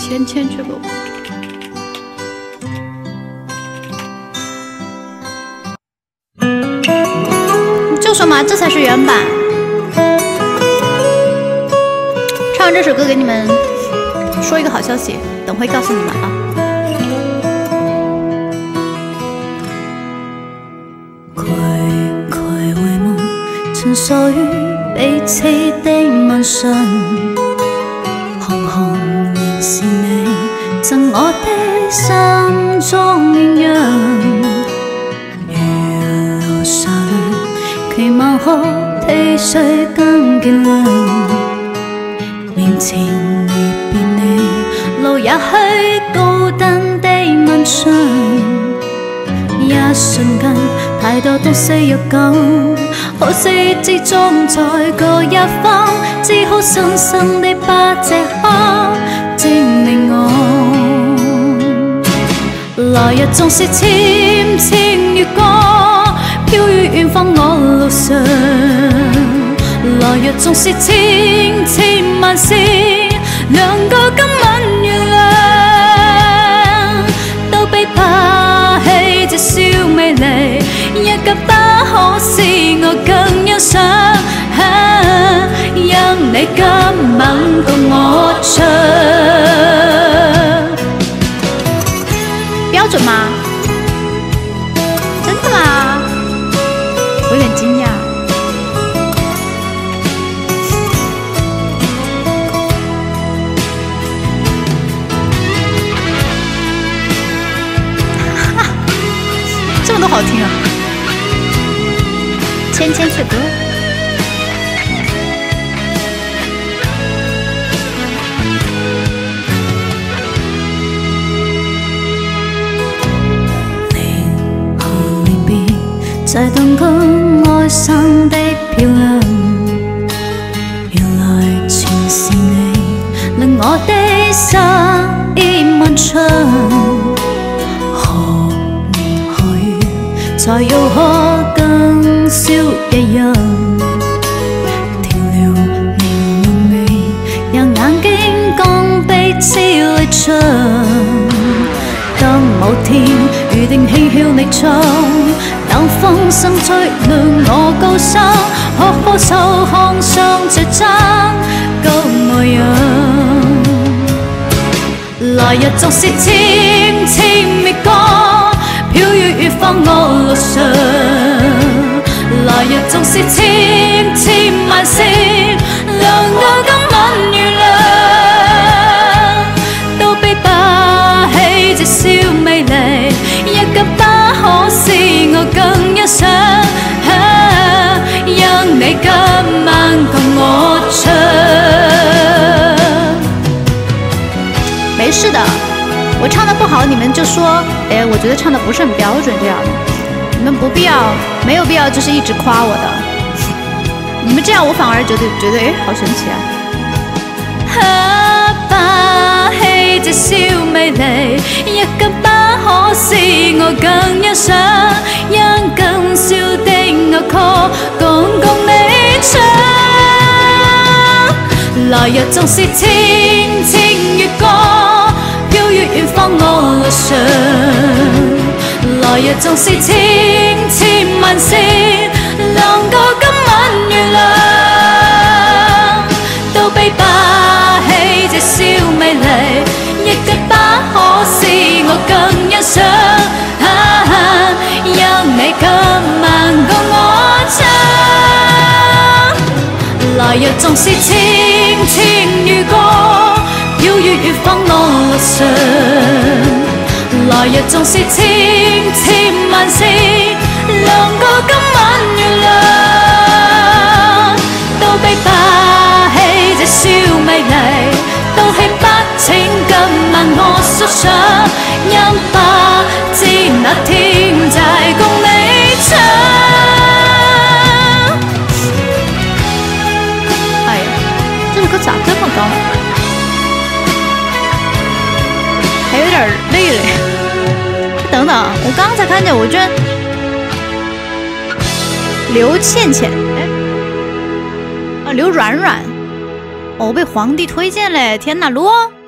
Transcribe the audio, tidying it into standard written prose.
芊芊去了。就说嘛，这才是原版。唱完这首歌给你们说一个好消息，等会告诉你们啊。 徘徊回望，曾傻于彼此的問訊。行行仍是你贈我的心中鴛鴦。如流沙淚，期望可替誰更見亮。面前離別你，路也許高登的問訊。一瞬間，太多東西要講，可惜之中在各一方，只好深深地把這刻證明我。來日縱是纖纖月光，飄於遠方我路上。來日縱是千千萬事，兩個今晚原諒，都比拋棄這笑美麗一格不可是我更欣賞。因你今晚共我唱， 標準嗎？真的嗎？我有點驚訝。这么多好听啊！芊芊去歌。 在動感愛生的漂亮，原來全是你令我的心意漫長。何年何月才又可更消一樣？調了年濃味，讓眼睛剛彼此離場。當某天預定嬉笑逆撞，等風聲吹亮我高山，學歌手看上這爭高模樣。來日縱是纖纖月光，飄於遠方我路上。來日縱是千千萬事，兩個今晚原諒，都比拋棄這笑美麗一格不可是我更欣賞。因你今晚共我唱。 沒事的，我唱的不好，你們就說，哎，我覺得唱的不是很標準這樣的，你們不必要，沒有必要就是一直誇我的，你們這樣我反而覺得，哎，好神奇啊！ 拋棄這笑美麗，一格不可是我更欣賞，因更笑的樂曲共你唱。來日縱是千千月光，飄於遠方我路上。來日縱是千千萬事，兩個今晚原諒，都比拋棄這笑美麗一格不可是我更欣賞。因你今晚共我唱。來日縱是千千月光，飄於遠方我路上。來日縱是千千萬事，兩個今晚原諒，都比拋棄這笑美麗，都棄不請今晚我訴上。因不知那天債共你唱。 哎呀，這首歌咋這麼高呢？還有點累嘞。等等，我剛才看見，我居然劉倩倩，哎，啊，劉软软，哦，被皇帝推薦嘞！天哪，羅。